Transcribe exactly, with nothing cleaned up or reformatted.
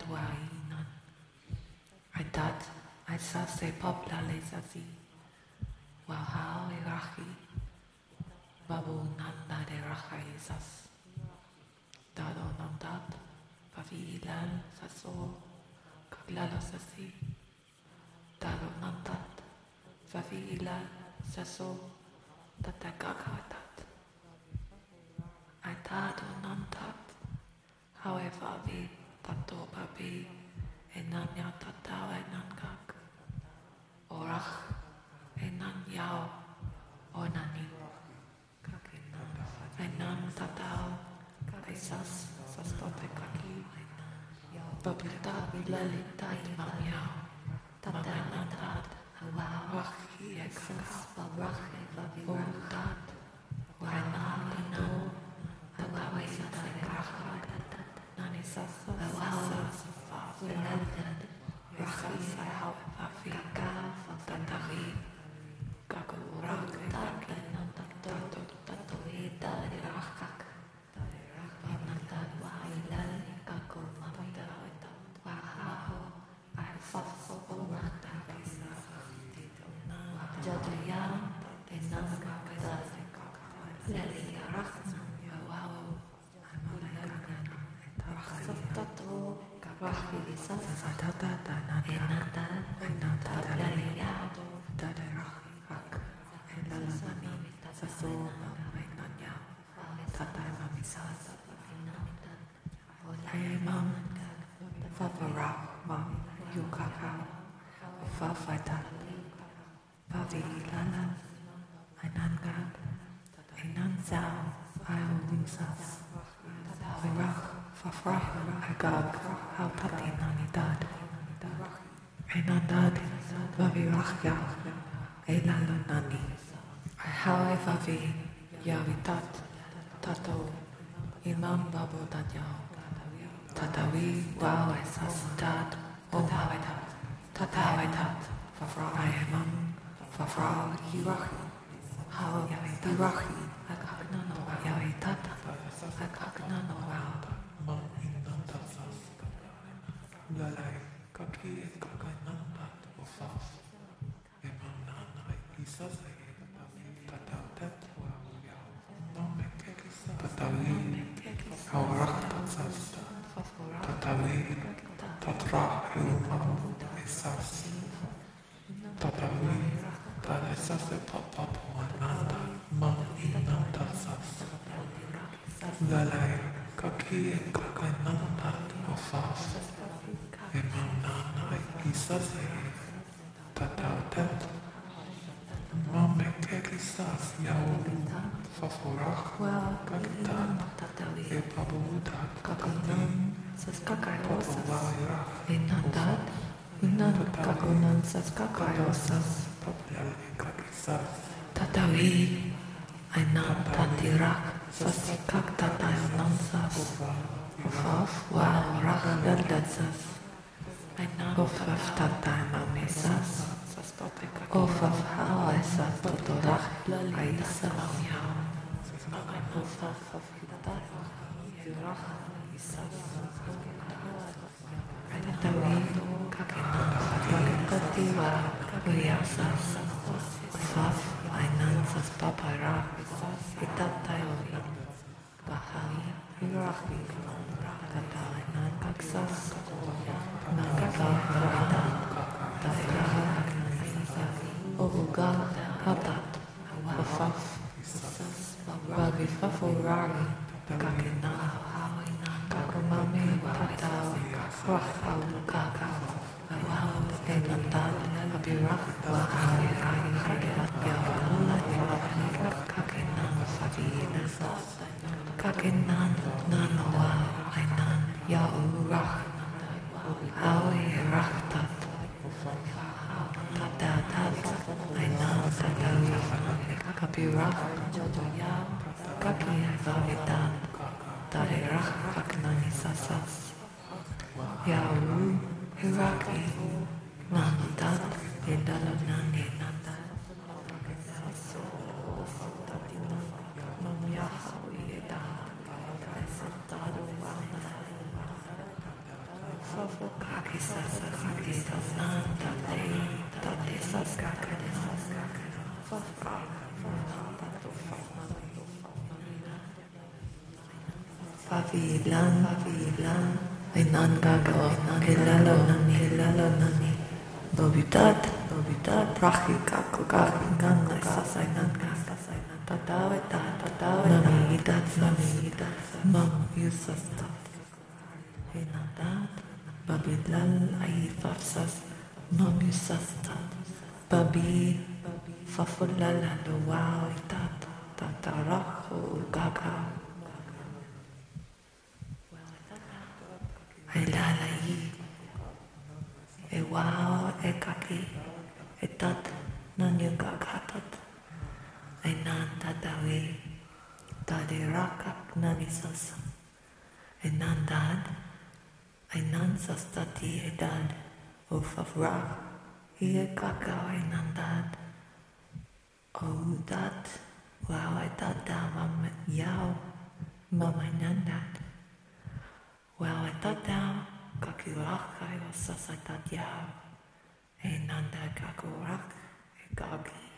wainan. Aitat, aisase popla lesasi. Wahao irahi. Babu nanda de rahaisas. Dado nandat. Pavilal saso. Kaglala sasi. Dado nandat. Pavilal saso. Tatakakatat. Aitado nandat. However, vi tato papi enanya tatao enangak orach enan yao onani enan tatao aisas sastote kaki babita bilalita imam yao tatanantat wahi ekaks babrahe vavirat wainalino tatawita ekachak Nani sasa sasa sasa Ulelted Rahi Sao Afika Tatahi Kakurak Taki Nantato Tato Ida Rakak Panatad Wailal Kaku Mamda Wahaho Arfafo Mata Jadaya Enangakta Leli Rakna Wow Tato Rahi Sasa Tata Enata Enata Laya Tata Rahi Rak Elalani Saso Enanya Tata Mamisas Ayamam Favara Mam Yukaka Fafata Pavi Lala Enanga Enanzao Ayulisas Virach Fafrah Agag Hautati Nanidad Enandad Vavirachya Elalunani Ahawe Vavi Yavitat Tato Imam Babu Danyao Tatawi Wow Esasdad Omavetat Tatavetat Fafrah Ayamam Fafrah Yirachi How Yavirachi Agagnano Yavitat Agagnano Wow Lalai kaki kakananda ofaf emanana isase tatatet wa nome kekisa tatawi hauratasas tatawi tatra ilmam esas tatawi tanesase papapuananda ma inandasas Lalai kaki kakananda ofaf Emanana isase tatatet mame kekisas yaulu faforach kakitan epabudat kakitan Saskakairosas Enandad Inan Kakunan Saskakairosas kakisas Tatawi Ainan Tatirak Saskak Tatayanansas Ofaf Wow Rach Daldasas Ofaf Tatayma Mesas Ofaf Hawaisas Totodach Aisa Ofaf Afitat Yurach Isas Tatawi Kakinan Kakatiwa Kuyasas Ofaf Ainansas Papara Itatayori Bahai Yurachi Katainan Kaksas Nagata Tairaha Obuga Hatat Ofaf Bagifafurari Kakina Kakumami Tatao Rahau Kaka Wow Enantan Abirach Wahai Rai Yavala Kakina Favina Kakinan Nanawa Ainan Yaurach Hawi Rachtat Tatatat Ainan Tatawi Kapirach Jodoya Kaki Vavitan Tarirach Kaknani Sasas Yauru Hiraki Nandat Indalunani Nandat Fafo Favilan, favilan, ainan gago, kilalo nani, kilalo nani, dobitat, dobitat, prachi kakogag, ganga sasainan gasasainan, tataweta, tataweta, nami itat, nami itat, mam yusastat, inadat, babilal aifafsas, mam yusastat, babi, fafulala, luwao itat, tataracho gaga. Ai lalai, e wao, e kaki, e tat, nanyu gagatat, ai nan tatawi, tadi rakak nanisas, e nan dad, ai nan sastati e dad, ufavrak, i e kakao e nan dad, o dat, wow e tata mam yao, mama e nan dad. Well, I thought down, kakurak, I was sasaitat yao, e nanda kakurak, e gagi.